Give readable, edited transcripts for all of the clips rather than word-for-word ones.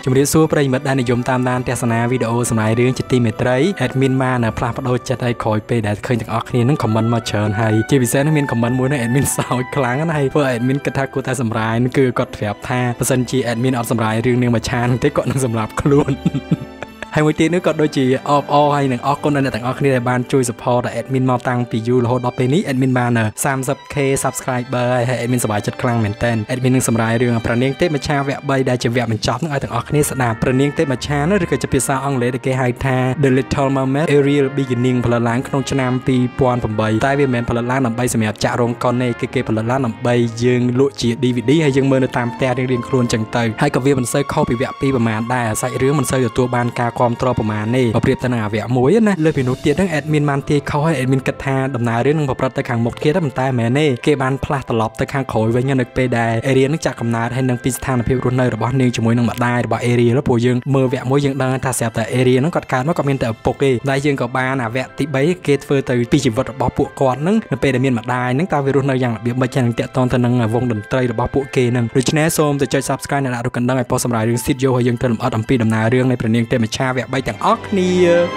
ជំរាបសួរប្រិយមិត្តដែលនិយមតាមដានទស្សនាវីដេអូសម្រាប់រឿងជាទីមេត្រី admin បានផ្លាស់ប្ដូរចិត្តឲ្យក្រោយពេលដែលឃើញទាំងអស់គ្នានឹង comment មកច្រើនហើយជាពិសេសនឹងមាន comment មួយនឹង admin សោចខ្លាំងណាស់ហើយធ្វើ admin គិតថាគួរតែសម្រាយនឹងគឺគាត់ប្រាប់ថាបើសិនជា admin អត់សម្រាយរឿងនាងមួយឆានទេគាត់នឹងសម្លាប់ខ្លួន ហើយមួយទៀតនេះក៏ដូចជាអបហើយនឹងអរគុណដល់អ្នកទាំងអស់គ្នាដែលបានជួយ support admin មកតាំងពីយូររហូតដល់ពេលនេះ admin បាន 30k subscriber ហើយ admin សប្បាយចិត្តខ្លាំងមែនតើ admin នឹងសម្រាយរឿងប្រនាងទេពមច្ឆាវគ្គ 3 ដែលជាវគ្គបញ្ចប់នឹងឲ្យទាំងអស់គ្នាស្ដាប់ប្រនាងទេពមច្ឆាឬក៏ជាភាសាអង់គ្លេសដែលគេហៅថា The Little Mermaid Ariel Beginning ផលិតឡើងក្នុងឆ្នាំ 2008 តែវាមិនមែនផលិតឡើងដើម្បីសម្រាប់ចាក់រោងកុនទេគឺគេផលិតឡើងដើម្បីយើងលក់ជា DVD ហើយយើងមើលនៅតាមផ្ទះរៀងៗខ្លួនចឹងទៅហើយក៏វាមិនសូវខុសពីវគ្គ 2 ប្រហែលដែរសាច់រឿងមិនសូវទទួលបានការគាំទ្រប្រមាណទេបើប្រៀបទៅនឹងអាវគ្គ 1 ណាលើពីនោះទៀតហ្នឹង admin បានទាយខុសហើយ admin គិតថាដំណើររឿងនឹងប្រព្រឹត្តទៅខាងមុខទៀតតែតែមែនទេគេបានផ្លាស់ត្រឡប់ទៅខាងក្រោយវិញនៅពេលដែល Ariel នឹងចាក់កំណើតហើយនឹងពីស្ថានភាពរស់នៅរបស់នាងជាមួយនឹងម្ដាយរបស់ Ariel ព្រោះយើងមើលវគ្គ 1 យើងដឹងថាស្រាប់តែ Ariel ហ្នឹងគាត់កើតមកគាត់មានតែឪពុកទេតែយើងក៏បានអាវគ្គទី 3 គេធ្វើទៅពីជីវិតរបស់ពួកគាត់ហ្នឹងនៅពេលដែលមានម្ដាយហ្នឹងតើវារស់នៅយ៉ាងរបៀបម៉េចនឹងតាក់ទងទៅនឹងវងតន្ត្រីរបស់ពួកគេហ្នឹងដូច្នេះសូមទៅចុច subscribe និងដាក់រូបកណ្ដឹងឲ្យប៉ុស្តិ៍សម្រាប់រឿង Studio ហើយយើងទៅលម្អិតអំពីដំណើររឿងនៃប្រនាងទេពមច្ឆាវគ្គ 3 ទាំងអស់គ្នា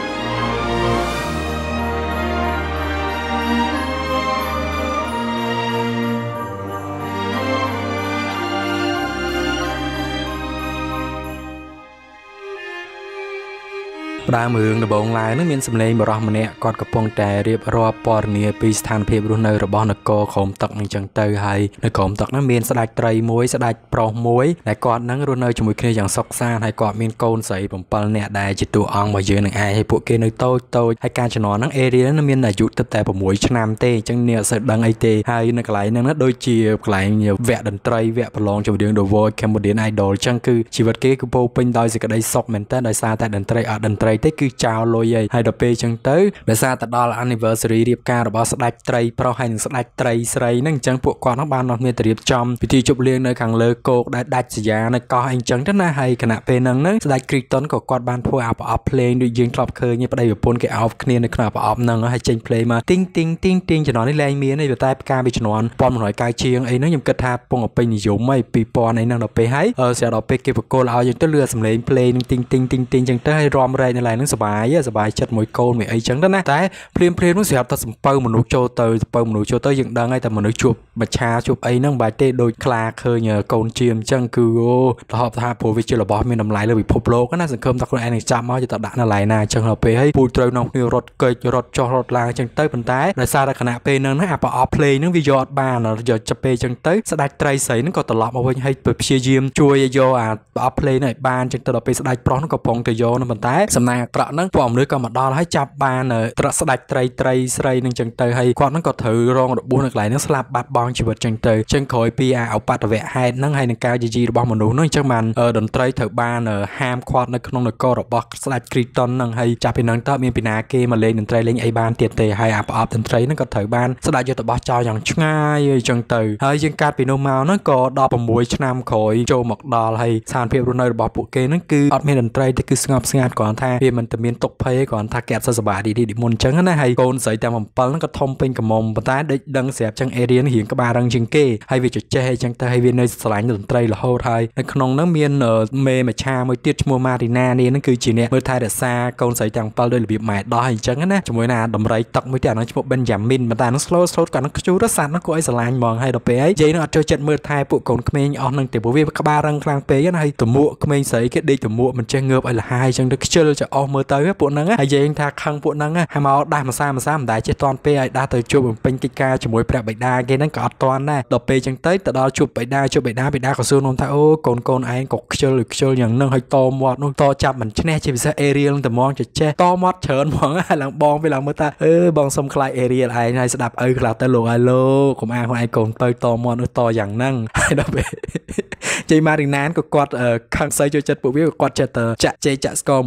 ដើមរឿងដំបូងឡើងនឹងមានសម្លេងបរិះម្នាក់គាត់កំពុងតែរៀបរាប់ព័ត៌មានពីស្ថានភាពរស់នៅរបស់នគរក្រោមទឹកនឹងចឹងទៅហើយនៅក្រោមទឹកនោះមានស្ដេចត្រីមួយស្ដេចប្រុសមួយដែលគាត់នឹងរស់នៅជាមួយគ្នាយ៉ាងសុខសាន្តហើយគាត់មានកូនស្រី7នាក់ដែលជាតួអង្គរបស់យើងនឹងឯងហើយពួកគេនៅតូចហើយការជំនាន់ហ្នឹង Ariel នឹងមានអាយុទៅតែ6ឆ្នាំទេអញ្ចឹងអ្នកអត់សូវដឹងអីទេហើយនៅកន្លែងហ្នឹងណាដូចជាកន្លែងវគ្គតន្ត្រីវគ្គប្រឡងចម្រៀង The Voice Cambodian Idol អញ្ចឹងគឺជីវិតគេគឺពោពេញដោយសេចក្តីសុខមែនតើដោយសារតែតន្ត្រីអត់តន្ត្រីទេគឺចោលលុយហើយដល់ពេលចឹងទៅដោយសារតែដល់ anniversary រៀបការរបស់ស្ដេចត្រីប្រុសហើយនិងស្ដេចត្រីស្រីហ្នឹងអញ្ចឹងពួកគាត់ហ្នឹងបាននាំគ្នាទៅរៀបចំពិធីជប់លៀងនៅខាងលើគោកដែលដាច់សញ្ញានៅកោះអីចឹងទៅណាហើយគណៈពេលហ្នឹងស្ដេច Crichton ក៏គាត់បានធ្វើអាប្រអប់ភ្លេងដូចយើងធ្លាប់ឃើញប្តីប្រពន្ធគេអោបគ្នានៅក្នុងប្រអប់ហ្នឹងហើយចេញភ្លេងមកទីងទីងទីងទីងជំនាន់នេះលែងមានទេតែផ្កាពីជំនាន់1990ជាងអីហ្នឹងខ្ញុំគិតថាពងពេញនិយមហើយ2000អីហ្នឹងដល់ពេលហើយស្រាប់ដល់ពេលគេបកគោលឲ្យយើងទៅលឺសំឡេងភ្លេងទីងទីងទីងទីងចឹងទៅហើយរំរែកនៅឡើយហ្នឹងសប្បាយចិត្តមួយកូនមួយអីចឹងទៅណាតែព្រាមនោះស្រាប់តែសំពៅមនុស្សចូលទៅយើងដឹងហើយតែមនុស្សជួបមច្ឆាជួបអីហ្នឹងមិនបាច់ទេដូចខ្លាឃើញកូនជាអញ្ចឹងគឺទៅហប់ថាព្រោះវាជារបស់មានតម្លៃលើពិភពលោកណាសង្ឃឹមថាខ្លួនឯងនឹងចាប់មកទៅដាក់នៅឡើយណាអញ្ចឹងដល់ពេលហើយពូត្រូវនាំគ្នារត់កិច្ចរត់ចុះរត់ឡើងអញ្ចឹងទៅប៉ុន្តែដោយសារតែគណៈពេលហ្នឹងណាអាប្រអប់ភ្លេងហ្នឹងវាយកអត់បានយកចាប់ពេលអញ្ចឹងទៅស្ដេចត្រីស្រីហ្នឹងក៏ត្រឡប់មកវិញហើយព្យាយាមជួយយកអាប្រអប់ភ្លេងហ្នឹងឲ្យបានអញ្ចឹងទៅដល់ពេលស្ដេចប្រុសហ្នឹងក៏កំពុងទៅយកហ្នឹងប៉ុន្តែសំណាងអាក្រក់ហ្នឹងពួកអំលឺក៏មកដល់ហើយចាប់បានត្រស្ដេចត្រីស្រីនឹងចឹងទៅហើយគាត់នឹងក៏ត្រូវរងរបួសនៅកន្លែងហ្នឹងស្លាប់បាត់បង់ជីវិតចឹងទៅចឹងក្រោយពីអាឧបទ្ទវហេតុហ្នឹងហើយនឹងការយាយីរបស់មនុស្សហ្នឹងចឹងបានតន្ត្រីត្រូវបានហាមឃាត់នៅក្នុងនគររបស់ស្ដេច Crichton ហ្នឹងហើយចាប់ពីហ្នឹងតើមានពីណាគេមកលេងតន្ត្រីលេងអីបានទៀតទេហើយអាប្រអប់តន្ត្រីហ្នឹងក៏ត្រូវបានស្ដេចយកទៅបោះចោលយ៉ាងឆ្ងាយចឹងទៅហើយយើងកាត់ពីនោះមកហ្នឹងក៏16ឆ្នាំក្រោយចូលមកដល់ហើយស្ថានភាពរស់នៅរបស់ពួកគេហ្នឹងគឺអត់មានតន្ត្រីទេគឺស្ងប់ស្ងាត់គ្រាន់ថាវាមិនតែមានទុកភ័យគ្រាន់ថាគេអត់សូវសប្បាយទីមុនចឹងណាហើយកូនស្រីទាំង7ហ្នឹងក៏ធំពេញកមុំប៉ុន្តែដូចដឹងស្រាប់ចឹង Ariel រៀងក្បាលរឹងជាងគេហើយវាជជែកអញ្ចឹងទៅហើយវានៅស្រឡាញ់តន្ត្រីរហូតហើយនៅក្នុងហ្នឹងមានមេមច្ឆាមួយទៀតឈ្មោះ Marina នេះហ្នឹងគឺជាអ្នកមើលថែរក្សាកូនស្រីទាំង7ដោយរបៀបម៉ែដោះអញ្ចឹងណាជាមួយណាដំរីទឹកមួយទៀតអាហ្នឹងឈ្មោះ Benjamin ប៉ុន្តែអាហ្នឹង slow គាត់ហ្នឹងខ្ជូរសัตว์ហ្នឹងគួរឲ្យស្រឡាញ់ហ្មងហើយដល់ពេលហើយយាយហ្នឹងអត់ចូលចិត្តមើលថែពួកកូនក្មេងអស់ហ្នឹងទេព្រោះវាក្បាលរឹងខ្លាំងពេកណាហើយតមួកក្មេងស្រីគេដេកតមួកមិនចេះងើបឲ្យលហាយអញ្ចឹងទៅខ្ជិលចោះអស់មើលទៅពួកហ្នឹងហើយយាយថាខឹងពួកហ្នឹងហើយមកដាស់ម្សាមិនដែលចេះតន់ពេលឲ្យដាស់ទៅជួបបំពេញកិច្ចការជាមួយព្រះបិតាគេហ្នឹងក៏អត់តន់ដែរដល់ពេលចឹងទៅដល់ជួបបិតាក៏សួរនាំថាអូកូនឯងក៏ខ្ជិលយ៉ាងហ្នឹងហើយតមាត់នោះតចាប់មិនឈ្នះជាពិសេស Ariel តែហ្មងចេះតមាត់ច្រើនហ្មងហើយឡើងបងពេលឡើងមើលថាបងសុំខ្លាច Ariel ឯងហើយស្ដាប់ឪខ្លះទៅលោកឲ្យលោកកុំអាងខ្លួនឯងកូនទៅតមាត់នោះតយ៉ាងហ្នឹងហើយដល់ពេលជ័យម៉ារីណានក៏គាត់ខឹងស្អីចូលចិត្តពួកវាក៏គាត់ចិត្តចាក់ជ័យចាក់ស្គរមួយស្ដេចឲ្យស្ដេច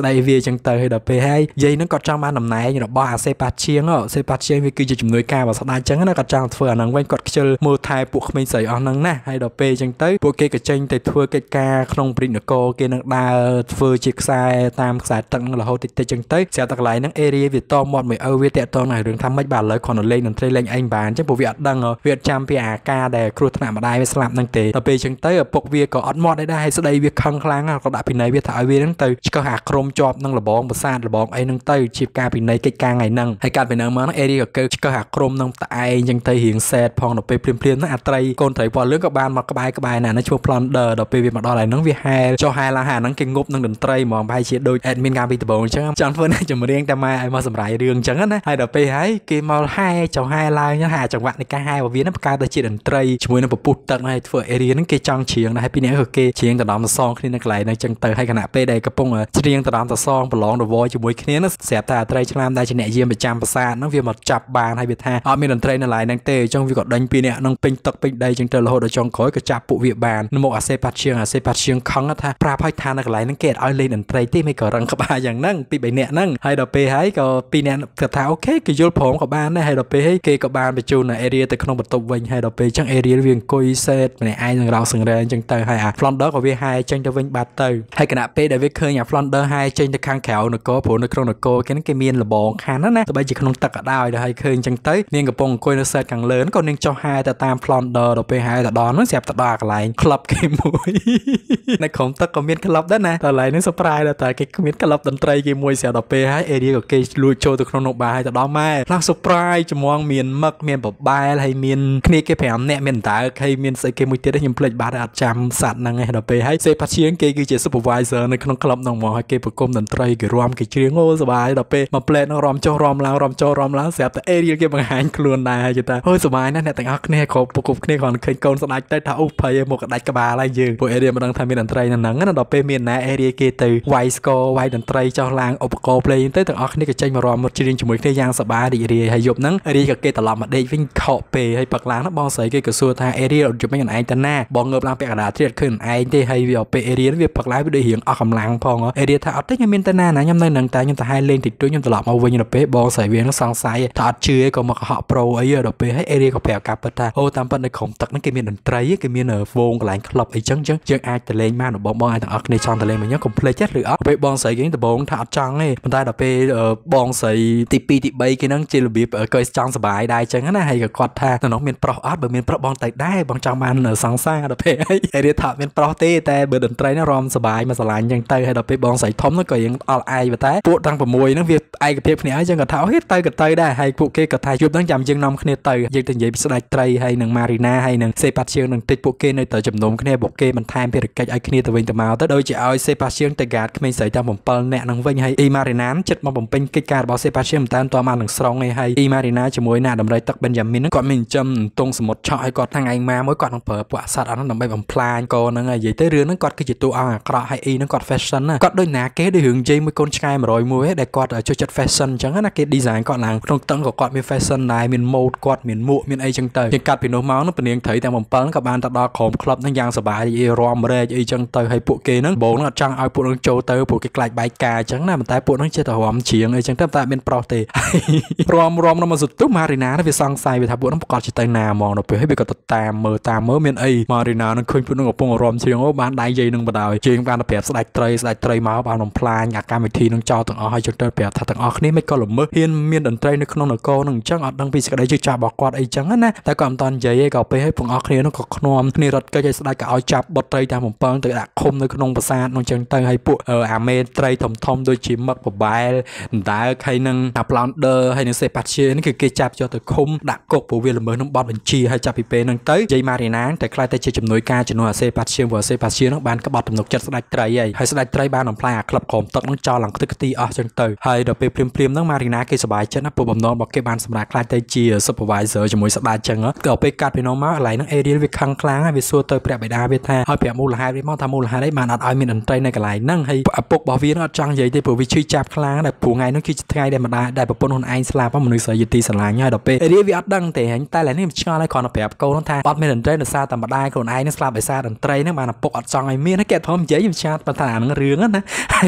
ស្ដីវាចឹងទៅហើយដល់ពេលហើយយាយហ្នឹងគាត់ចង់បានតំណែងរបស់អាសេប៉ាឈៀងសេប៉ាឈៀងវាគឺជាជំនួយការរបស់ស្ដេចចឹងណាគាត់ចង់ធ្វើអាហ្នឹងវិញគាត់ខ្ជិលមើលថែពួកក្មេងស្រីអស់ហ្នឹងណាហើយដល់ពេលចឹងទៅពួកគេក៏ចេញទៅធ្វើកិច្ចការក្នុងព្រឹត្តនគរគេនឹងដើរធ្វើជាខ្សែតាមខ្សែទឹកហ្នឹងរហូតតិចចឹងទៅស្រាប់តែកន្លែងហ្នឹងអេរីវាតមាត់មួយវាតាក់ទងនឹងរឿងថាម៉េចបាទឥឡូវគាត់នៅលេងតន្ត្រីលេងអីបានចឹងពួកវាអត់ដឹងវាអត់ចាំពីអាការដែលគ្រោះថ្នាក់ម្ដាយវាស្លាប់ហ្នឹងទេដល់ពេលចឹងទៅឪពុកវាក៏អត់មាត់ដែរហើយស្ដីវាខឹងខ្លាំងក៏ដាក់ពិន័យវាថាឲ្យវាហ្នឹងទៅឆ្កឹះអាក្រុមជាប់នឹងលបងប្រាសាទលបងអីហ្នឹងទៅជាការពិន័យកិច្ចការថ្ងៃហ្នឹងហើយកាត់ពីហ្នឹងមកអេរីក៏កើឆ្កឹះអាក្រុមនឹងតឯងចឹងទៅរៀងសែតផងដល់ពេលភ្លាមហ្នឹងអាត្រីកូនត្រីពណ៌លឿងក៏បានមកក្បែរណាឈ្មោះ Plunder ដល់ពេលវាមកដល់ហើយហ្នឹងវាហែលចុះហែលឡើងហើយហ្នឹងគេងប់នឹងតន្ត្រីហ្មងប្រហែលជាដូច admin កាលពីដំបូងចឹងចង់ធ្វើអ្នកចម្រៀងតែម៉ែឲ្យមកសម្រាយរឿងចឹងណាហើយដល់ពេលហើយគេមកហែចុះហែឡើងហែចង្វាក់នៃការហែរបស់វាហ្នឹងបង្កើតទៅជាតន្ត្រីជាមួយនឹងពពុះទឹកហើយធ្វើ area ហ្នឹងគេចង់ច្រៀងដែរហើយពីរនាក់ក៏គេច្រៀងដណ្ដំសងគ្នានៅកន្លែងហ្នឹងចឹងទៅហើយគណៈពេលដែលកំពុងច្រៀងដណ្ដំសងប្រឡងរវល់ជាមួយគ្នាហ្នឹងស្រាប់តែអាត្រីឆ្លាមដែលជាអ្នកយាមប្រចាំប្រាសាទហ្នឹងវាមកចាប់បានហើយវាថាអត់មានតន្ត្រីនៅកន្លែងហ្នឹងទេចឹងវាក៏ដេញពីរនាក់ហ្នឹងពេញទឹកពេញដីចឹងទៅរហូតដល់ចុងក្រោយក៏ចាប់ពួកវាបានមកអាសេប៉ាឈៀងខឹងថាប្រាប់ឲ្យថានៅកន្លែងហ្នឹងគេអត់ឲ្យលេងតន្ត្រីទេមិនក៏រឹងក្បាលយ៉ាងហ្នឹងពី3នាក់ហ្នឹងហើយដល់ពេលហើយក៏ពីរនាក់គាត់ថាអូខេគេយល់ព្រមក៏បានដែរហើយដល់ពេលហើយគេក៏បានបញ្ជូន area ទៅក្នុងបន្ទប់វិញហើយដល់ពេលចឹង area វាអង្គុយសេតម្នាក់ឯងនឹងរោសសង្រែងចឹងទៅហើយអា Flounder ក៏វាហែចេញទៅវិញបាត់ទៅហើយគណៈពេលដែលវាឃើញអា Flounder ហែចេញទៅខាងក្រៅនគរព្រោះនៅក្នុងនគរគេមានលបងខានណាទៅបីជាក្នុងទឹកក៏ដោយហើយឃើញចឹងទៅនាងកំពុងអង្គុយនៅសេតខាងលើក៏នាងចុះហែទៅតាម Flounder ដល់ពេលហែទៅដល់នោះស្រាប់ទៅដល់កន្លែង club គេមួយនៅក្នុងទឹកក៏មាន club ដែរណាកន្លែងនេះ surprise ដែរតែគេមាន club តន្ត្រីគេមួយស្រាប់ដល់ពេលហើយ area ក៏គេលួចចូលទៅក្នុងនោះបាយទៅដល់ម៉ែខ្លាំង surprise ចំងមានមឹកមានបបែលហើយមានគ្នាគេ5នាក់មានដើកហើយមានស្អីគេមួយទៀតខ្ញុំភ្លេចបាត់អត់ចាំសัตว์ហ្នឹងឯងដល់ពេលហើយសេផាឈៀងគេគឺជា supervisor នៅក្នុង club ហ្នឹងហ្មងហើយគេប្រគំតន្ត្រីគេរាំគេច្រៀងអូសប្បាយដល់ពេលមក play ហ្នឹងរាំចុះរាំឡើងរាំចុះរាំឡើងស្រាប់តែ area គេបង្ហាញខ្លួនដែរហើយគេថាអូសប្បាយណាស់អ្នកទាំងអស់គ្នាគ្រប់គ្នាគ្រាន់ឃើញកូនស្ដេចទៅថាអូភ័យមកក្តាច់ក្បាលហើយយើងពួក area មិនដឹងថាមានតន្ត្រីនៅហ្នឹងណាដល់ពេលមានណា area គេទៅវាយស្គរវាយតន្ត្រីចុះឡើងឧបករណ៍ play ទៅទាំងអស់គ្នាក៏ចេញមករាំមកច្រៀងជាមួយគ្នាយ៉ាងសប្បាយរីករាយហើយយប់ហ្នឹង area ក៏គេត្រឡប់មកដេកវិញខកពេលហើយព្រឹកឡើងបងស្រីគេក៏សួរថា area យប់មិញអនឯងទៅណាបងងើបឡើងពាក់កណ្ដាលទៀតឃើញអនឯងទេហើយវាពេល area វាព្រឹកឡើងវាដូចរៀងអស់កម្លាំងផង area ថាអត់ទេខ្ញុំមានទៅណាខ្ញុំនៅនឹងតែខ្ញុំទៅហែលេងតិចតួចខ្ញុំត្រឡប់មកវិញដល់ពេលបងស្រីវានឹងសង្ស័យថាអត់ជឿក៏មកកុហកប្រូអីដល់ពេលហើយ area ក៏ប្រាប់ការពិតថាអូតាមពិតនៅក្រុមទឹកហ្នឹងគេមានតន្ត្រីគេមានវងកន្លែង club អីចឹងយើងអាចទៅលេងបានបងអាចទាំងអស់គ្នាចង់ទៅលេងមកខ្ញុំកុំភ្លេចទេឬអត់ពេលបងស្រីគេដំបងថាអត់ចង់ទេប៉ុន្តែដល់ពេលបងស្រីទី2ទី3គេហ្នឹងជារបៀបគេចង់សុបាយដែរចឹងណាហើយក៏គាត់ថានៅនោះមានប្រុសអត់បើមានប្រុសបងទៅដែរបងចង់បានសង្សារដល់ពេលហើយ area ថាមានប្រុសទេតែបើតន្ត្រីហ្នឹងរំសុបាយមកស្រឡាញ់ចឹងទៅហើយដល់ពេលបងស្រីធំហ្នឹងក៏រៀងអល់ឯងតែពួកទាំង6ហ្នឹងវាឯកភាពគ្នាហើយចឹងក៏ថាអូហេទៅក៏ទៅដែរហើយពួកគេក៏ថាយប់ហ្នឹងចាំយើងនាំគ្នាទៅយើងទៅនិយាយពីស្ដេចត្រីហើយនឹង Marina ហើយនឹង Sebastian នឹងតិចពួកគេនៅតែជំនុំគ្នាពួកគេបន្ថែមភារកិច្ចឲ្យគ្នាទៅវិញទៅមកទៅដូចជាឲ្យ Sebastian ទៅកាតក្មេងស្រីទាំង7នាក់ហ្នឹងវិញហើយ Marina ចិត្តមកបំពេញកិច្ចការរបស់ Sebastian មិនតាមតបាននឹងស្រងឯហើយ Marina ជាមួយណាដំរីទឹក Benjamin ហ្នឹងគាត់មានចិញ្ចឹមទងសមុទ្រឆក់ឲ្យគាត់ថ្ងៃម៉ាមួយគាត់នឹងប្រើពួកអសត្វអត់ហ្នឹងដើម្បីបំផ្លាញកហ្នឹងហើយនិយាយទៅរឿងហ្នឹងគាត់គឺជាតួអង្គអាក្រក់ហើយហ្នឹងគាត់ fashion ណាគាត់ដូចណាគេដូចរឿងជ័យមួយកូនឆ្កែ101ដែលគាត់ចូលចិត្ត fashion អញ្ចឹងណាគេ design គាត់ឡើងក្នុងតឹងក៏គាត់មាន fashion ដែរមាន mode គាត់មានមួកមានអីចឹងទៅគេកាត់ពីនោះមកនោះពនាងត្រីទាំង7ក៏បានទៅដល់ក្រុម club ហ្នឹងយ៉ាងសប្បាយរាំរែកអីចឹងទៅហើយពួកគេហ្នឹងបងហ្នឹងអត់ចង់ឲ្យពួកហ្នឹងចូលទៅពួកគេខ្លាចបែកការអញ្ចឹងណាប៉ុន្តែពួកហ្នឹងចេះតែរាំច្រៀងអីចឹងទៅតែមានប្រុសទេរាំនៅមកសុទុះ Marina វាសង្ស័យវាថាពួកហ្នឹងប្រកាសជាទៅណាហ្មងដល់ពេលហើយវាក៏ទៅតាមមើលមានអី Marina នឹងឃើញពួកហ្នឹងកំពុងរាំច្រៀងអូបានដៃយាយនឹងបដ ហើយជើងបានទៅប្រាប់ស្ដេចត្រីមកបានបំផ្លាញអាកម្មវិធីនឹងចោលទាំងអស់ហើយចឹងទៅប្រាប់ថាទាំងអស់គ្នាមិនក៏ល្មើសហ៊ានមានតន្ត្រីនៅក្នុងនគរនឹងអញ្ចឹងអត់ដឹងពីសេចក្តីជឿចាស់របស់គាត់អីចឹងណាតែក៏មិនតាន់និយាយឯងក៏ពេលឲ្យទាំងអស់គ្នានោះក៏ខ្នំគ្នារត់កិច្ចឲ្យស្ដេចក៏ឲ្យចាប់បុត្រីទាំង7ទៅដាក់ឃុំនៅក្នុងប្រាសាទនោះចឹងទៅហើយពួកអាមេត្រីធំដូចជាមឹកបបែលដើកហើយនឹងអា Plunder ហើយនឹង Sebastian នេះគឺគេចាប់យកទៅឃុំដាក់គុកព្រោះវាល្មើសនឹងបទបញ្ជាហើយចាប់ពីពេលហ្នឹងទៅយាយ Marina តែខ្លាចតែជាជំនួយការជំនួសអា Sebastian ព្រោះ Sebastian នោះបានក្បត់ទំនុកចិត្តស្ដេចត្រីហើយស្ដេចត្រីបានបំផ្លាញអាក្លឹបក្រុមទឹកនឹងចោលឡើងខ្ទេចខ្ទីអស់ចឹងទៅហើយដល់ពេលព្រាមហ្នឹង Marina គេសប្បាយចិត្តណាព្រោះបំណងរបស់គេបានសម្រាប់ខ្លាចទៅជា supervisor ជាមួយស្ដេចចឹងក៏ពេលកាត់ពីនោះមកកន្លែងហ្នឹង Ariel វាខឹងខ្លាំងហើយវាសួរទៅព្រះបិតាវាថាឲ្យប្រាប់មូលហេតុវាមកថាមូលហេតុអីបានអត់ឲ្យមានតន្ត្រីនៅកន្លែងហ្នឹងហើយឪពុករបស់វាអត់ចង់និយាយទេព្រោះវាឈឺចាប់ខ្លាំងដែរព្រោះថ្ងៃហ្នឹងគឺជាថ្ងៃដែលម្ដាយដែលប្រពន្ធខ្លួនឯងស្លាប់មនុស្សស្រីយទីស្រឡាញ់ហើយដល់ពេល Ariel វាអត់ដឹងទេតែឥឡូវនេះឆ្ងល់ហើយគ្រាន់តែប្រាប់កូនថាអត់មានតន្ត្រីដោយសារតែម្ដាយខ្លួនឯងនឹងស្លាប់ដោយសារតន្ត្រីហ្នឹងបានឪពុកអត់ចង់ឲ្យមានគេធំនិយាយខ្ញុំឆ្លាតប៉ុន្តែអាហ្នឹងរឿងណាហើយ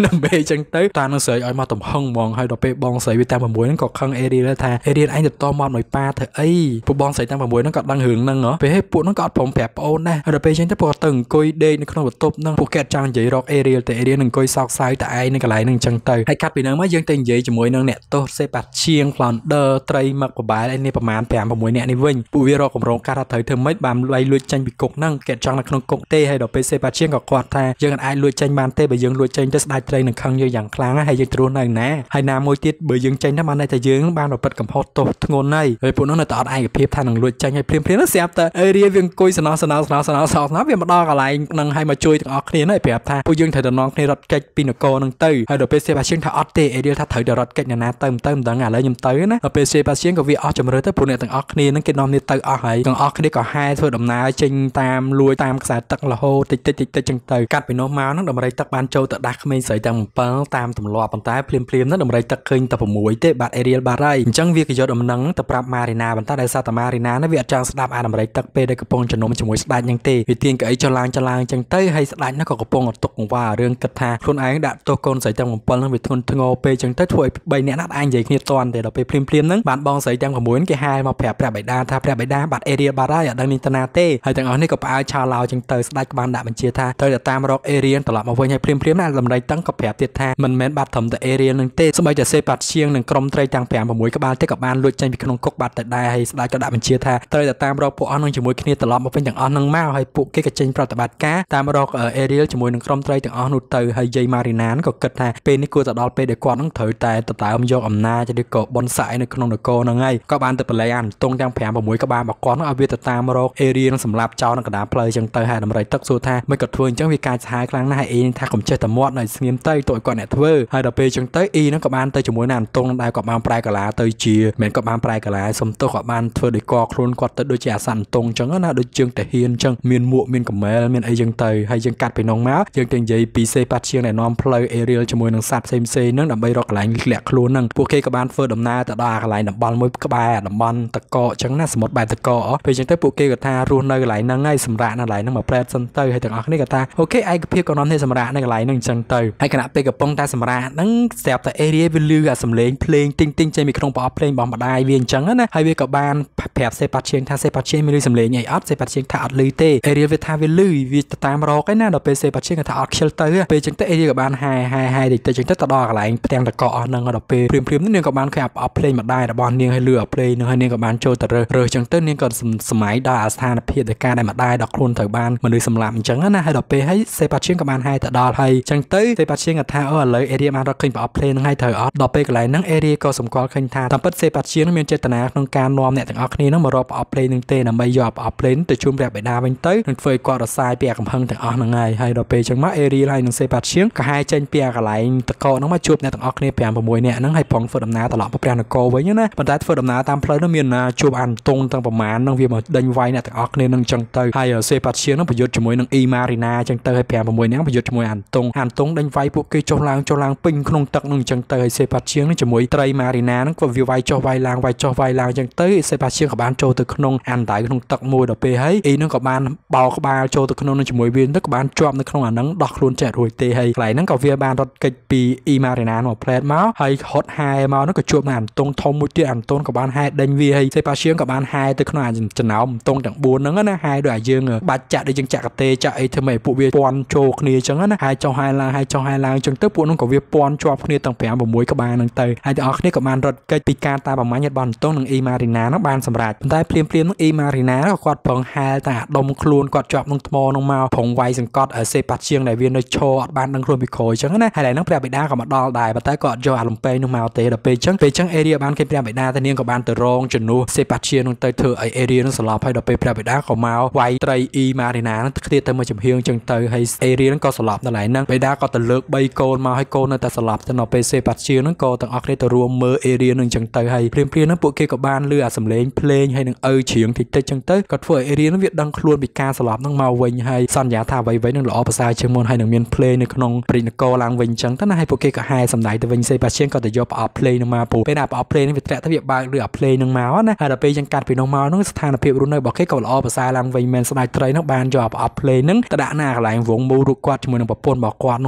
เบจังเต้ตาหนังสือเอามาต่ำห้องมองให้เราไปบองใส่วิตามินมวยนั่นก็ข้างเอเรียแล้วท่าเอเรียไอ้เด็ดต่อมอดหน่อยป้าเธอไอ้ผู้บองใส่ตังมวยนั่นก็ดังหึงนั่งเนาะไปให้ปุ๊นั่นก็ผมแผลโอนได้เราไปเช่นถ้าปกตึงกุยเดนในขนมตบนั่งผู้แก่จังใหญ่รอกเอเรียแต่เอเรียหนึ่งกุยซอกไซแต่ไอ้นั่นก็ไหลหนึ่งจังเตยให้กัดไปนั่งมายังเต็งใหญ่จมวยนั่งเนี่ยโตเซปัดเชียงพลอนเดอร์ไตรมักกบายไอ้นี่ประมาณแผลมวยเนี่ยนี่วิ่งผู้วิโรของโรงการเถิดเธอไม่บามไล่ลุยจังปีกกนั่งแก่จังในขนมกกเต้ให้เราไปเซปัดเชียงกับกอดท่ายังไอ้ลุยจังบานเต้ไปยังลุยจังจะได้ไตรหนึ่งครั้งเยอะอย่างครั้งให้ยังตรูนั่งนะให้น้ำมวยติดเบยยังจังถ้ามันในแต่ยังบานเราเปิดกับพอตบงนในเฮ้ยพวกนั้นต่อไอ้กับเพียบท่าหนึ่งลุยจังให้เพลียมนั่นเสียบแต่เอเรียยังกุยสนอเวียนมาดอกอะไรนั่งให้มาช่วยออกเนี่ยนั่นเพียบท่าผู้ยังเถิดน้องในรถเก็ตปีนโกนั่งเตยให้เราไปเซปัดเชียงท่าออตเต้เอเรียท่าเถิดรถเก็ตเนี่ยนะเติมดังอะไรยังเตยนะเราไปเซปัดเชียงกับวีออจมเรือถ้าผู้เนี่ยต่างออกเนี่ยนั่งกินนอมเนี่ยเตยออกให้ต่างออกเนี่ยก็ให้เพื่อดำน้ำจิงตามลุยตามกระแสตักละโหติดจังเตยกัดไปน้องม้านั่งดำไรตักบานโจตักดักไม่ใส่จังเปิ้ลตามตำรวจปันท้ายเพลียมนั่งดำไรตักเคยแต่ผมมวยเตะบาดเอเรียบาร์ไรจังวีกยศดำนังแต่ปรับมารินาปันท้ายได้ซาตมารินานั่นวีอาจารย์สดับอ่านดำไรตักเปได้กระปงจนนมจมวยสดยังเตะวิเตียนกับไอจลางจังเตยให้สดนั่นก็กระปงตกว่าเรื่องกระทาคนไอ้ดัดตัวกลใส่จังผมเปิ้ลนั่งวิทนทงอเปจังเตยถวยใบเนี่ยนัดอันใหญ่เนี่ยตอนแต่เราไปเพลียมนั่งบาดบองใส่จังผมมวยแกให้มาแผ่ใบดาท่าแผ่ใบดาบาดเอเรียบาร์ไรดังนิตนาเต้ให้ต่างเอานี่กับไอชาวลาวจังเตยสดกับบานดาบัญชีท่าเตยแต่ตามรอกเอเรียนตลอดมาวันให้เพลียมนั่นลำไรตั้งกับแผ่ติดท่ามันแม้นบาดถมแต่เอเรียนหนึ่งเต้สมัยจะเซปัดเชียงหนึ่งกรมไตรจังแผ่ผมมวยกับบานเต้กับบานลุยใจมีขนมกบาดแต่ได้ให้สดกับดาบัญชีท่าเตยแต่ตามรอกพวกอันนึงจมวยขี้ตลอดมาเป็นอย่างอันนึงมากให้ปุ๊กเกกเจนปฏิบัติการตามรอกเอเรียจมวยหนึ่งกรมไตรจังอันนุเตยให้ใจมารินานก็เกิดท่าเป็นนี่กูจะดอลไปเด็กกว่าต้องเถิดแต่อมยกอำนาจจะได้กบบนสายในขนมโกนั่งไงก็บานแต่เป็นไรอันตรงจังแผ่ผมมวยกับบานบอกก่อนต้องเอาเวทตามรอกเอเรียสำหรับเจ้านักดาเพลย์จังเตยให้ดำไรตักสู้ท่าไม่กดทวนจังวิการใช้ครั้งหน้าเองถ้าผมเจอแต่มอดในเสียมเตยตัวก่อนเนี่ยทเวอร์ให้ดาเปจังเตยอีนั่งกับบานเตยจมวยนานตรงได้กับบานปลายกะลาเตยเจียเหมือนกับบานปลายกะลาสมตัวกับบานทเวอร์ได้กอครูนกอดเตยโดยแจสันตรงจังก็น่าโดยเจียงแต่เฮียนจังเมียนมัวเมียนกับแม่เมียนไอจังเตยให้จังกัดไปน้องม้าจังเตียงใหญ่ปีเซปัดเชียงในน้องเพลย์เอเรียลจมวยนังสัตว์เซมเซนั่งดับใบรอกไหลแหลกครูนั่งพวกเคกับบานเฟิร์ดดำนาแต่ดาไหลดับบอลมวยกับบายดับบอลตะกอจังน่าสมมติใบตะกอไปจังเตยพวกเคกับทารูนในไหลนั่งง่ายสำราญไหลนั่งมาแปรซันเตยให้ต่างออกนี่กับทาโอเคไอกับเพียก็นอนให้สำราญในไหลนั่งจังเตยให้ขณะไปกับปองตาสำราญนั่งแสบแต่เอเรียวิลือกับสำเลงเพลงติ้งใจมีขนมปอเพลงบอมบได้เวียนจังนะให้เวกับบานแผลเซปัดเชียงทาเซปัดเชียงมีลือสำเลงใหญ่อัดเซปัดเชียงทาอัดลือเตเอเรียเวทาวิลือวิตตามรอก็น่าเราไปเซปัดเชียงทาอัดเชลเตอร์ไปจังเตเอเรียกับบานไฮเด็กแต่จังเตตดอกไหลแตงตะกอนั่งเราไปพริมนั่นเองกับบานแค่อัพเพลงมาได้แต่บอลเนียงให้เลือเพลงนึงให้เนียงกับบานโจแต่เรอจังเตเนียงก่อนสมัยดาสถานเพียรการได้มาได้ดอกครูนเถอะบานมันเลยสำหรับจังนะให้เราไปให้เซปัดเชียงกับบานไฮแต่ดอให้จังเตเซปัดเชียงกับทาเลยเอเรียมาเราขึ้นไปอัพเพลงให้เถอะดอกไปกับไหลนั่งเอเรียก็สมควรขึ้นทาตามปัดเซปัดเชียงนั่งมีเจตนาក្នុងការនាំអ្នកទាំងអស់គ្នានឹងមករកអបភ្លេងនឹងទេដើម្បីយកអបភ្លេងទៅជុំព្រះបិតាវិញទៅនឹងធ្វើឲ្យគាត់រសាយពីកំហឹងទាំងអស់ហ្នឹងហើយដល់ពេលចឹងមកអេរីហើយនឹងសេបាត់ឈៀងក៏ហាយចេញពីកន្លែងតកោហ្នឹងមកជួបអ្នកទាំងអស់គ្នា5 6នាក់ហ្នឹងហើយផងធ្វើដំណើរត្រឡប់ទៅព្រះនគរវិញណាប៉ុន្តែធ្វើដំណើរតាមផ្លូវហ្នឹងមានជួបអានតុងទាំងប្រមាណហ្នឹងវាមកដេញវាយអ្នកទាំងអស់គ្នានឹងចឹងទៅហើយសេបាត់ឈៀងហ្នឹងប្រយុទ្ធជាមួយនឹងអ៊ីម៉ារីណាចឹងទៅហើយ5 6នាក់ប្រយុទ្ធជាមួយអានតុងដេញវាយពួកគេចុះឡើងពេញក្នុងទឹកហ្នឹងចឹងទៅហើយសេបាត់ឈៀងហ្នឹងជាមួយត្រីម៉ារីណាហ្នឹងក៏វាវាយចុះវាយឡើងចឹងទៅសេបាត់ឈៀងក៏បានចូលទៅក្នុងអានដៃក្នុងទឹកមួយដល់ពេលហើយអ៊ីហ្នឹងក៏បានបោក្បាលចូលទៅក្នុងនឹងជាមួយវាទៅក៏បានជាប់នៅក្នុងអាហ្នឹងដោះខ្លួនចេះរួចទេហើយកន្លែងហ្នឹងក៏វាបានរត់គេចពីអ៊ីម៉ារីណាមកផ្លែតមកហើយហត់ហែមកហ្នឹងក៏ជួបនៅអានតុងធំមួយទៀតអានតុងក៏បានហែដេញវាហើយសេបាត់ឈៀងក៏បានហែទៅក្នុងអាចំណោមតុងទាំង4ហ្នឹងណាហែដូចអាយើងបាច់ចាក់ដូចយើងចាក់កតេចាក់អីធ្វើម៉េចពួកវាពាន់ចូលគ្នាអញ្ចឹងណាហែចុះហែឡើងអញ្ចឹងទៅពួកហ្នឹងក៏វាពាន់ជាប់គ្នាទាំង5 6ក្បាលហ្នឹងទៅហើយទាំងអស់គ្នាក៏បានរត់គេចពីការតាមប្រមាញ់របស់អានតុងនិងអ៊ីម៉ារីណាហ្នឹងបានសម្រេចប៉ុន្តែភ្លាមនឹងអ៊ីម៉ារីណាក៏គាត់ប្រងហែលតែអាដុំខ្លួនគាត់ជាប់នឹងថ្មនឹងមកប្រងវាយសង្កត់ឲ្យសេប៉ាត់ជាងដែលវានៅឈរអត់បាននឹងខ្លួនពីក្រោយអញ្ចឹងណាហើយឡើងព្រះបិតាក៏មកដល់ដែរប៉ុន្តែក៏អត់យកអាលំពេងនោះមកទេដល់ពេលអញ្ចឹងអេរីបានគេព្រះបិតាទៅនាងក៏បានទៅរងជំនួសសេប៉ាត់ជានឹងទៅធ្វើឲ្យអេរីនឹងស្លាប់ហើយដល់ពេលព្រះបិតាក៏មកវាយត្រីអ៊ីម៉ារីណានឹងគ្នាទៅមកចំហៀងអញ្ចឹងទៅហើយអេរីនឹងក៏ស្លាប់ដល់ហ្នឹងបិតាក៏ទៅលើក3កូនមកហើយកូននៅតែស្លាប់ទៅដល់ពេលសេប៉ាត់ជានឹងក៏ទាំងអស់គ្នាទៅរួមមើលអេរីនឹងអញ្ចឹងទៅហើយព្រាមហ្នឹងពួកគេក៏បានលឺអាសំឡេងភ្លេងហើយនឹងឪជ្រៀងតិចអញ្ចឹងទៅក៏ធ្វើឲ្យអេរីនឹងវាដឹងខ្លួនពីការស្លាប់នឹងមកវិញហើយសន្យាថាអ្វីៗនឹងល្អប្រសើរជាងមុនហើយនឹងមានភ្លេងនៅក្នុងព្រិនគរឡើងវិញអញ្ចឹងទៅណាហើយពួកគេក៏ហែសម្ដែងទៅវិញសេប៉ាឈៀងក៏ទៅយកប្រអប់ភ្លេងនឹងមកពូពេលណាប្រអប់ភ្លេងនឹងវាធ្លាក់ទៅវាបើកឬអាភ្លេងនឹងមកណាហើយដល់ពេលចឹងកាត់ពីនោះមកនោះស្ថានភាពរស់នៅរបស់គេក៏ល្អប្រសើរឡើងវិញមែនស្ដេចត្រីនឹងបានយកប្រអប់ភ្លេងនឹងទៅដាក់ណាកន្លែងវងមូលរូបគាត់ជាមួយនឹងប្រពន្ធរបស់គាត់នោះឲ្យធ្វើវា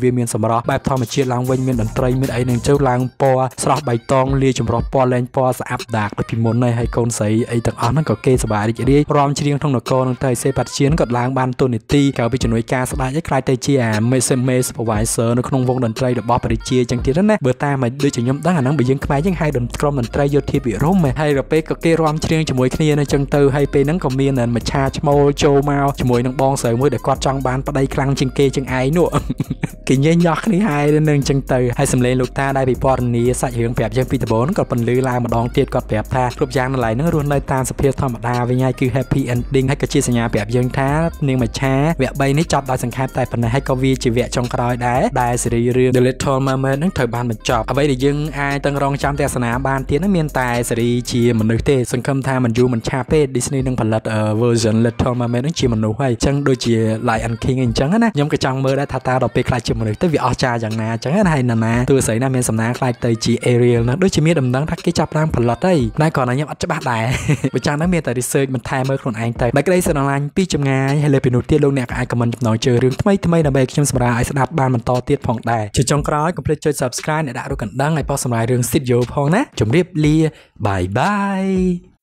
វាមានសម្រស់បែបធម្មជាតិឡើងវិញមានតន្ត្រីមានអីនឹងចូលឡើងពណ៌ស្រស់បៃតងលាយចម្រុះពណ៌លែងពណ៌ស្អាប់ដាកដូចពីមុនហើយកូនស្រីអីទាំងអស់ហ្នឹងក៏គេសប្បាយរីករាយរាំច្រៀងក្នុងនគរនឹងទៅសេបាត់ជាក៏ឡើងបានទូនីតិក្រៅពីជំនួយការស្ដេចឲ្យខ្លាយទៅជាអា មេ supervisor នៅក្នុងវងតន្ត្រីរបស់បរិជាចឹងទៀតណាបើតាមឲ្យដូចខ្ញុំដឹងអាហ្នឹងបើយើងខ្មែរយើងហៅក្រុមតន្ត្រីយោធាពិរមហើយដល់ពេលក៏គេរាំច្រៀងជាមួយគ្នានៅចឹងទៅហើយពេលហ្នឹងក៏មានមច្ឆាឈ្មោលចូលមកជាមួយនឹងបងស្រីមួយដែលគាត់ចង់បានប្តីខ្លាំងជាងគេជាងឯងនោះគេញញោះគ្នាហើយនឹងចឹងទៅហើយសម្លេងលោកតាដែលពិពណ៌នាសាច់រឿងប្រាប់យើងពីដំបូងក៏បន្លឺឡើងម្ដងទៀតគាត់ប្រាប់ថាគ្រប់យ៉ាងនៅឡើយហ្នឹងរស់នៅតាមសភាពធម្មតាវិញហើយគឺ happy ending ហើយក៏ជាសញ្ញាប្រាប់យើងថានាងមច្ឆាវគ្គ3នេះចប់ដោយសង្ខេបតែប៉ុណ្ណេះហើយក៏វាជាវគ្គចុងក្រោយដែលសេរីរឿង The Little Mermaid នឹងត្រូវបានបញ្ចប់អ្វីដែលយើងអាចទាំងរងចាំទស្សនាបានទៀតហ្នឹងមានតែសេរីជាមនុស្សទេសង្ឃឹមថាមិនយូរមិនឆាប់ទេ Disney នឹងផលិត version Little Mermaid នឹងជាមនុស្សហើយអញ្ចឹងដូចជា Lion King អញ្ចឹងណាខ្ញុំក៏ចង់មើលដែរថាតើដល់ពេលខ្លាចជាមនុស្សទៅវាអស្ចារ្យយ៉ាងណាអញ្ចឹងណាហើយណាទោះស្អីណាមានសំណាងខ្លាចទៅជា Ariel ណាដូចជាមានដំណឹងថាគេចាប់ឡើងផលិតហើយតែគ្រាន់តែខ្ញុំអត់ច្បាស់ដែរបើចឹងហ្នឹងមានតែ research បន្ថែមមើលខ្លួនឯងទៅតែក្តីស្រឡាញ់ពីចម្ងាយហើយលើពីនោះទៀតលោកអ្នកក៏អាច comment ចំណងជើងរឿងថ្មីដើម្បីខ្ញុំសម្រាប់ឲ្យស្ដាប់បានបន្តទៀតផងដែរជាចុងក្រោយកុំភ្លេចចុច subscribe អ្នកដាក់រូបកណ្ដឹងឲ្យប៉ះសម្រាប់រឿង Studio ផងណាជម្រាបលាបាយបាយ